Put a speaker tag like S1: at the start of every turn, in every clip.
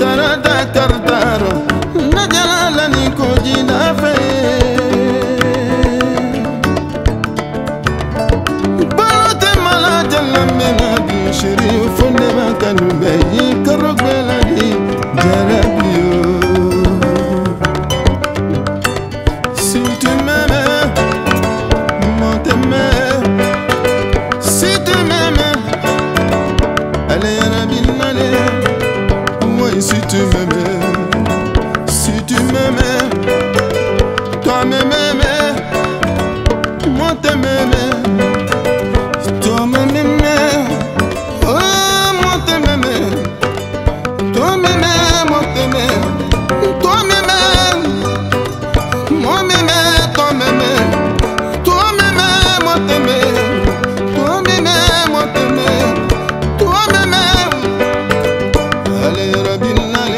S1: tarada kartaro najala ni ko jina fe balote mala jalla mena bi shirif ne makanu be karobela di jarabio si tu m'aimes moi t'aimer si tu m'aimes allez rabin allez si tu m'aimais, si tu m'aimais, toi m'aimais, moi t'aimais, toi m'aimais, oh moi t'aimais, toi m'aimais, moi t'aimais, toi m'aimais, moi m'aimais, toi m'aimais, toi m'aimais, moi t'aimais, toi m'aimais, moi t'aimais, toi m'aimais, allez rabbi.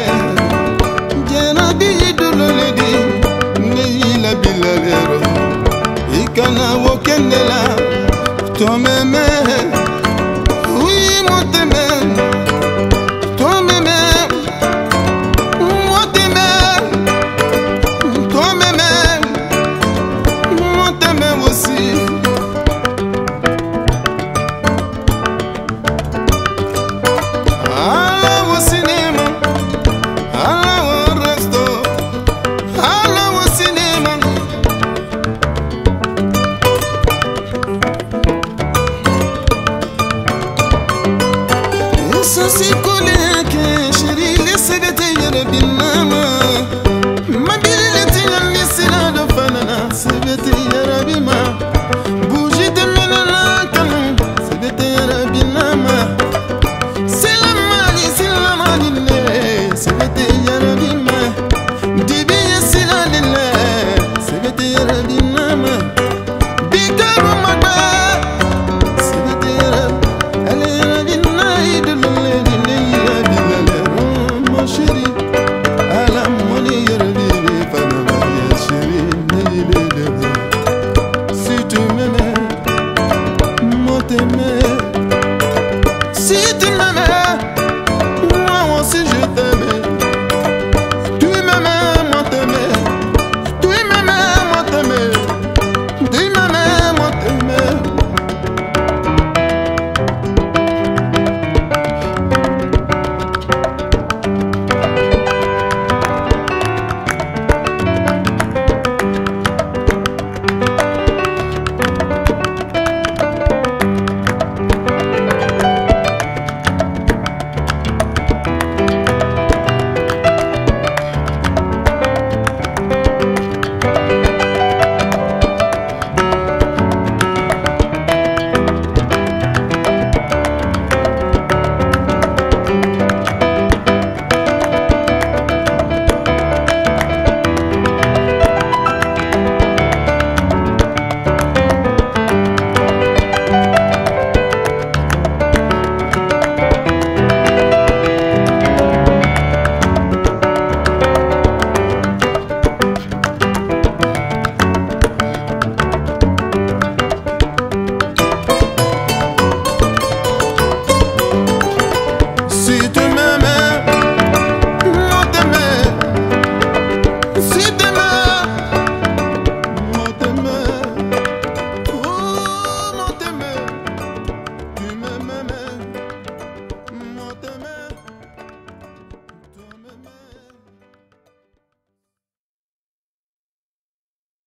S1: Ikana wokendela toi m'aimer, oui moi t'aimer, toi m'aimer, moi t'aimer, toi m'aimer, moi t'aimer aussi. Allons au cinéma, allons au resto, allons au cinéma. Si collé que chérie laisse de te yere binama ma bille te laisse la de fanana c'est de te yere bima bougie de menana kanu c'est de te yere binama c'est la mali c'est de te yere bima dibi c'est la lele c'est de te yere binama bikaru mada c'est de te yere allez si tu m'aimais, moi t'aimais, si tu